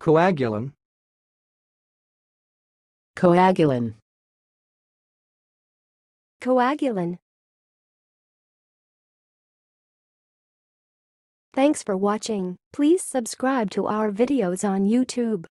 coagulin, coagulin, coagulin. Thanks for watching. Please subscribe to our videos on YouTube.